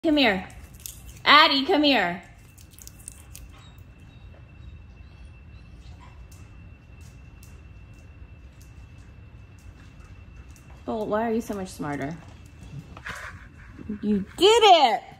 Come here. Addie, come here. Bolt, why are you so much smarter? You did it!